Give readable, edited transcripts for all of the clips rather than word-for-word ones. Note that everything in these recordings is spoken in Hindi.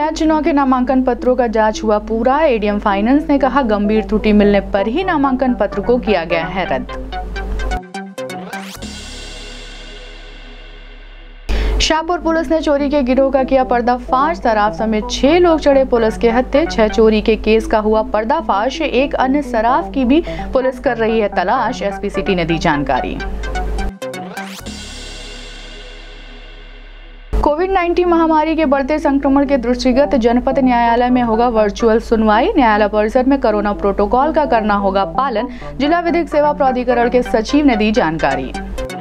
पंचायत चुनाव के नामांकन पत्रों का जांच हुआ पूरा। एडीएम फाइनेंस ने कहा गंभीर त्रुटि मिलने पर ही नामांकन पत्र को किया गया है रद्द। शाहपुर पुलिस ने चोरी के गिरोह का किया पर्दाफाश। शराब समेत 6 लोग चढ़े पुलिस के हत्थे। 6 चोरी के केस का हुआ पर्दाफाश। एक अन्य शराब की भी पुलिस कर रही है तलाश। एसपी सिटी ने दी जानकारी। कोविड-19 महामारी के बढ़ते संक्रमण के दृष्टिगत जनपद न्यायालय में होगा वर्चुअल सुनवाई। न्यायालय परिसर में कोरोना प्रोटोकॉल का करना होगा पालन। जिला विधिक सेवा प्राधिकरण के सचिव ने दी जानकारी।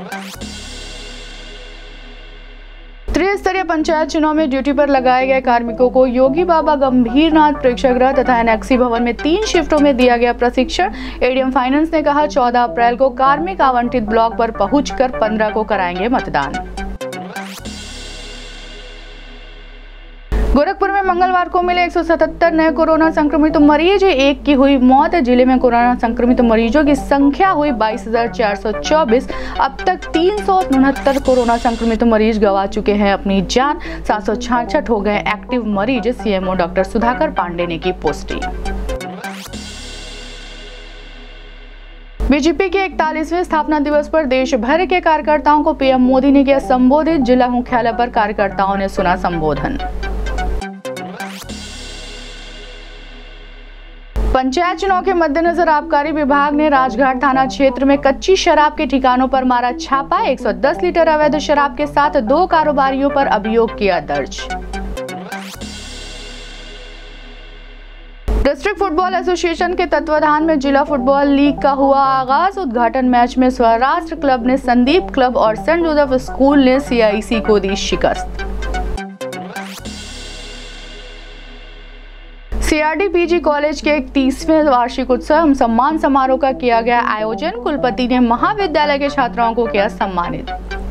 त्रिस्तरीय पंचायत चुनाव में ड्यूटी पर लगाए गए कार्मिकों को योगी बाबा गंभीरनाथ प्रेक्षागृह तथा एनेक्सी भवन में 3 शिफ्टों में दिया गया प्रशिक्षण। एडीएम फाइनेंस ने कहा 14 अप्रैल को कार्मिक आवंटित ब्लॉक पर पहुंचकर 15 को कराएंगे मतदान। गोरखपुर में मंगलवार को मिले 177 नए कोरोना संक्रमित मरीज। एक की हुई मौत। जिले में कोरोना संक्रमित मरीजों की संख्या हुई 22,424। अब तक 369 कोरोना संक्रमित मरीज गंवा चुके हैं अपनी जान। 766 हो गए एक्टिव मरीज। सीएमओ डॉक्टर सुधाकर पांडे ने की पुष्टि। बीजेपी के 41वें स्थापना दिवस पर देश भर के कार्यकर्ताओं को पीएम मोदी ने किया संबोधित। जिला मुख्यालय पर कार्यकर्ताओं ने सुना संबोधन। पंचायत चुनाव के मद्देनजर आबकारी विभाग ने राजघाट थाना क्षेत्र में कच्ची शराब के ठिकानों पर मारा छापा। 110 लीटर अवैध शराब के साथ 2 कारोबारियों पर अभियोग किया दर्ज। डिस्ट्रिक्ट फुटबॉल एसोसिएशन के तत्वाधान में जिला फुटबॉल लीग का हुआ आगाज। उद्घाटन मैच में स्वराष्ट्र क्लब ने संदीप क्लब और सेंट जोसेफ स्कूल ने सीआईसी को दी शिकस्त। सीआरडी पीजी कॉलेज के 31वें वार्षिक उत्सव सम्मान समारोह का किया गया आयोजन। कुलपति ने महाविद्यालय के छात्राओं को किया सम्मानित।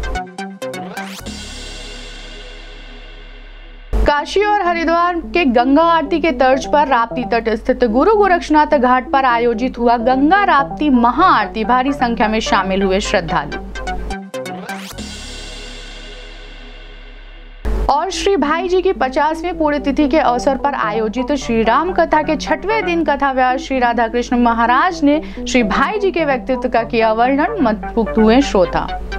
काशी और हरिद्वार के गंगा आरती के तर्ज पर राप्ती तट स्थित गुरु गोरक्षनाथ घाट पर आयोजित हुआ गंगा राप्ती महाआरती। भारी संख्या में शामिल हुए श्रद्धालु। और श्री भाई जी की 50वीं पुण्यतिथि के अवसर पर आयोजित श्री राम कथा के 6वें दिन कथा व्यास श्री राधा कृष्ण महाराज ने श्री भाई जी के व्यक्तित्व का किया वर्णन। मंत्रमुग्ध हुए श्रोता।